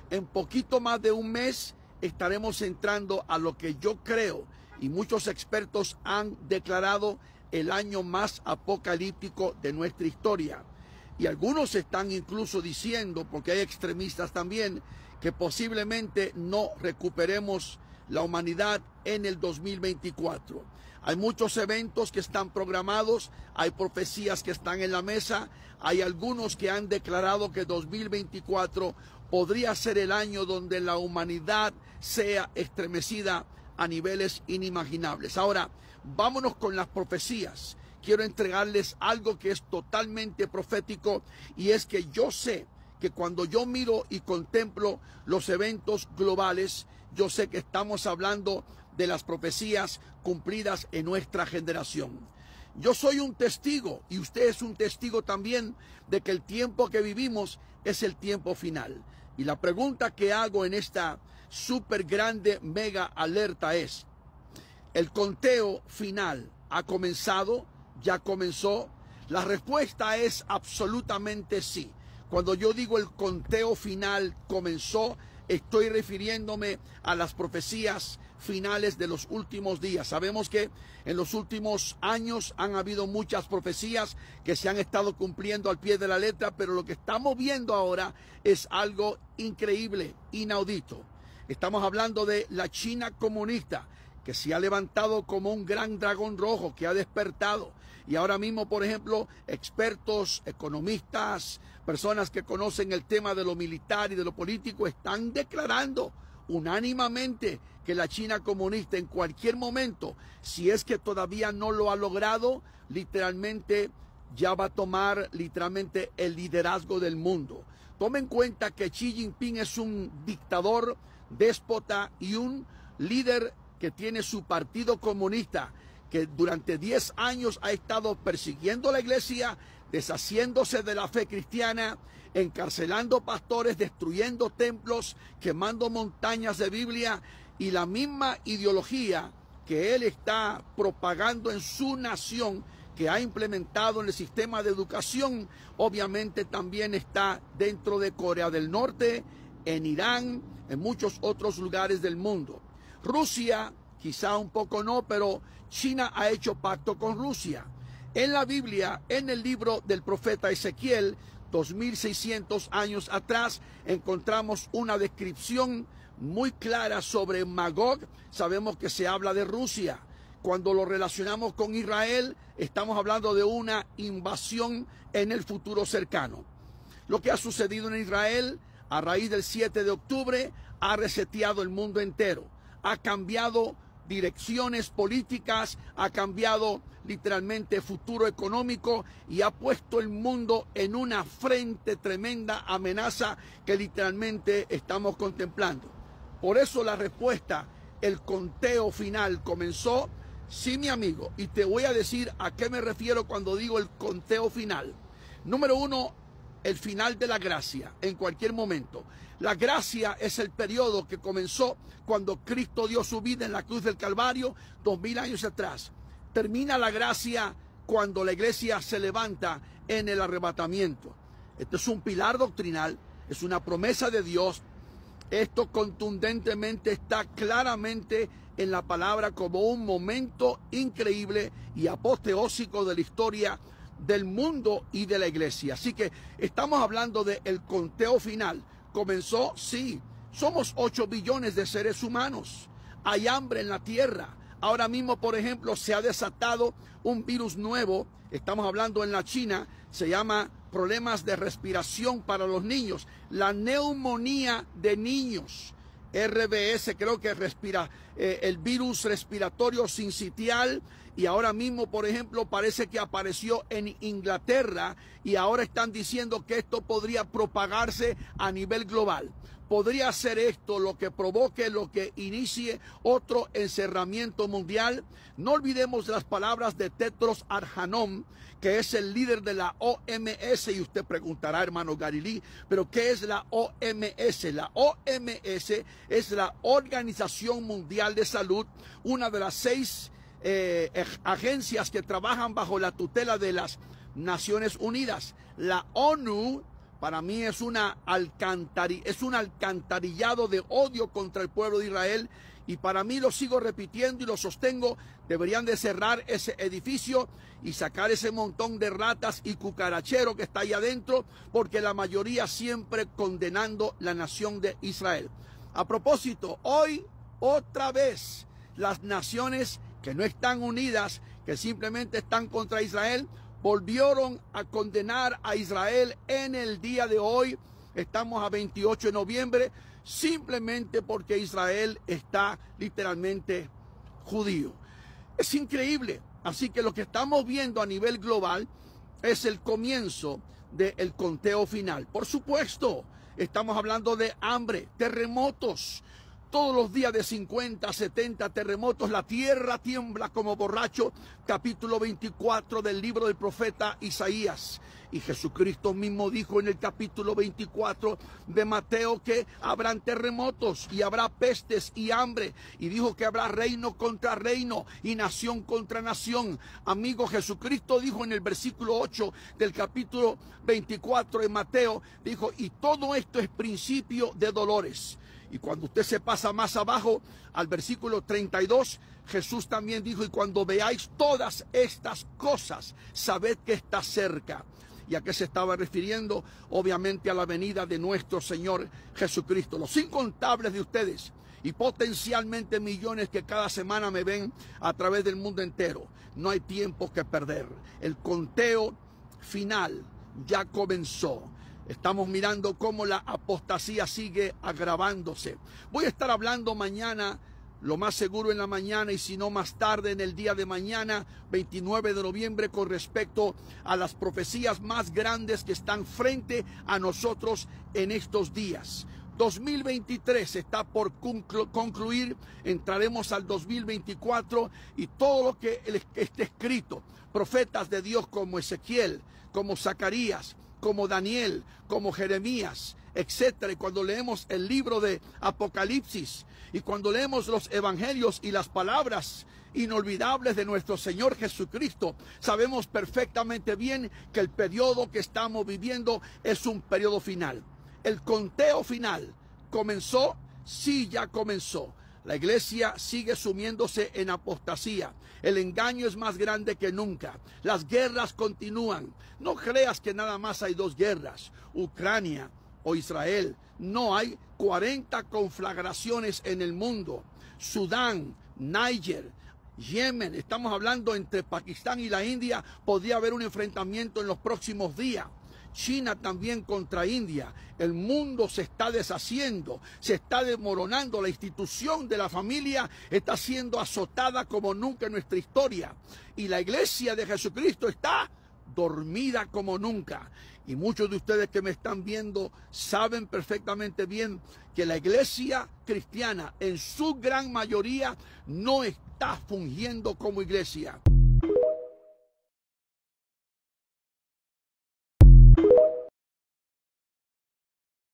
en poquito más de un mes estaremos entrando a lo que yo creo y muchos expertos han declarado el año más apocalíptico de nuestra historia. Y algunos están incluso diciendo, porque hay extremistas también, que posiblemente no recuperemos la humanidad en el 2024. Hay muchos eventos que están programados, hay profecías que están en la mesa, hay algunos que han declarado que 2024 podría ser el año donde la humanidad sea estremecida a niveles inimaginables. Ahora, vámonos con las profecías. Quiero entregarles algo que es totalmente profético, y es que yo sé que cuando yo miro y contemplo los eventos globales, yo sé que estamos hablando de las profecías cumplidas en nuestra generación. Yo soy un testigo y usted es un testigo también de que el tiempo que vivimos es el tiempo final. Y la pregunta que hago en esta súper grande mega alerta es: ¿el conteo final ha comenzado? ¿Ya comenzó? La respuesta es absolutamente sí. Cuando yo digo el conteo final comenzó, estoy refiriéndome a las profecías finales de los últimos días. Sabemos que en los últimos años han habido muchas profecías que se han estado cumpliendo al pie de la letra, pero lo que estamos viendo ahora es algo increíble, inaudito. Estamos hablando de la China comunista, que se ha levantado como un gran dragón rojo, que ha despertado. Y ahora mismo, por ejemplo, expertos, economistas, personas que conocen el tema de lo militar y de lo político, están declarando unánimemente que la China comunista en cualquier momento, si es que todavía no lo ha logrado, literalmente ya va a tomar literalmente el liderazgo del mundo. Tomen en cuenta que Xi Jinping es un dictador, déspota y un líder que tiene su partido comunista, que durante 10 años ha estado persiguiendo la iglesia, deshaciéndose de la fe cristiana, encarcelando pastores, destruyendo templos, quemando montañas de Biblia, y la misma ideología que él está propagando en su nación, que ha implementado en el sistema de educación, obviamente también está dentro de Corea del Norte, en Irán, en muchos otros lugares del mundo. Rusia, quizá un poco no, pero China ha hecho pacto con Rusia. En la Biblia, en el libro del profeta Ezequiel, 2600 años atrás, encontramos una descripción muy clara sobre Magog. Sabemos que se habla de Rusia. Cuando lo relacionamos con Israel, estamos hablando de una invasión en el futuro cercano. Lo que ha sucedido en Israel a raíz del 7 de octubre ha reseteado el mundo entero. Ha cambiado direcciones políticas, ha cambiado literalmente futuro económico y ha puesto el mundo en una frente tremenda amenaza que literalmente estamos contemplando. Por eso la respuesta, el conteo final comenzó. Sí, mi amigo, y te voy a decir a qué me refiero cuando digo el conteo final. Número uno, el final de la gracia en cualquier momento. La gracia es el periodo que comenzó cuando Cristo dio su vida en la cruz del Calvario 2000 años atrás. Termina la gracia cuando la iglesia se levanta en el arrebatamiento. Esto es un pilar doctrinal, es una promesa de Dios. Esto contundentemente está claramente en la palabra como un momento increíble y apoteósico de la historia del mundo y de la iglesia. Así que estamos hablando de el conteo final. ¿Comenzó? Sí. Somos 8 billones de seres humanos. Hay hambre en la tierra. Ahora mismo, por ejemplo, se ha desatado un virus nuevo. Estamos hablando en la China. Se llama problemas de respiración para los niños. La neumonía de niños. RBS, creo que el virus respiratorio sincitial, y ahora mismo, por ejemplo, parece que apareció en Inglaterra y ahora están diciendo que esto podría propagarse a nivel global. ¿Podría ser esto lo que provoque, lo que inicie otro encerramiento mundial? No olvidemos las palabras de Tedros Adhanom, que es el líder de la OMS, y usted preguntará, hermano Galilí, ¿pero qué es la OMS? La OMS es la Organización Mundial de Salud, una de las 6 agencias que trabajan bajo la tutela de las Naciones Unidas. La ONU Para mí es un alcantarillado de odio contra el pueblo de Israel. Y para mí, lo sigo repitiendo y lo sostengo, deberían de cerrar ese edificio y sacar ese montón de ratas y cucaracheros que está ahí adentro, porque la mayoría siempre condenando la nación de Israel. A propósito, hoy otra vez las naciones que no están unidas, que simplemente están contra Israel, volvieron a condenar a Israel en el día de hoy. Estamos a 28 de noviembre, simplemente porque Israel está literalmente judío. Es increíble. Así que lo que estamos viendo a nivel global es el comienzo del conteo final. Por supuesto, estamos hablando de hambre, terremotos. Todos los días de 50, 70 terremotos, la tierra tiembla como borracho. Capítulo 24 del libro del profeta Isaías. Y Jesucristo mismo dijo en el capítulo 24 de Mateo que habrán terremotos y habrá pestes y hambre. Y dijo que habrá reino contra reino y nación contra nación. Amigo, Jesucristo dijo en el versículo 8 del capítulo 24 de Mateo, dijo, y todo esto es principio de dolores. Y cuando usted se pasa más abajo al versículo 32, Jesús también dijo, y cuando veáis todas estas cosas, sabed que está cerca. ¿Y a qué se estaba refiriendo? Obviamente a la venida de nuestro Señor Jesucristo. Los incontables de ustedes y potencialmente millones que cada semana me ven a través del mundo entero. No hay tiempo que perder. El conteo final ya comenzó. Estamos mirando cómo la apostasía sigue agravándose. Voy a estar hablando mañana, lo más seguro en la mañana, y si no más tarde en el día de mañana, 29 de noviembre, con respecto a las profecías más grandes que están frente a nosotros en estos días. 2023 está por concluir, entraremos al 2024 y todo lo que esté escrito, profetas de Dios como Ezequiel, como Zacarías, como Daniel, como Jeremías, etcétera. Y cuando leemos el libro de Apocalipsis y cuando leemos los evangelios y las palabras inolvidables de nuestro Señor Jesucristo, sabemos perfectamente bien que el periodo que estamos viviendo es un periodo final. El conteo final comenzó, sí, ya comenzó. La iglesia sigue sumiéndose en apostasía. El engaño es más grande que nunca. Las guerras continúan. No creas que nada más hay dos guerras, Ucrania o Israel. No, hay 40 conflagraciones en el mundo. Sudán, Níger, Yemen. Estamos hablando entre Pakistán y la India. Podría haber un enfrentamiento en los próximos días. China también contra India. El mundo se está deshaciendo, se está desmoronando. La institución de la familia está siendo azotada como nunca en nuestra historia. Y la iglesia de Jesucristo está dormida como nunca. Y muchos de ustedes que me están viendo saben perfectamente bien que la iglesia cristiana en su gran mayoría no está fungiendo como iglesia.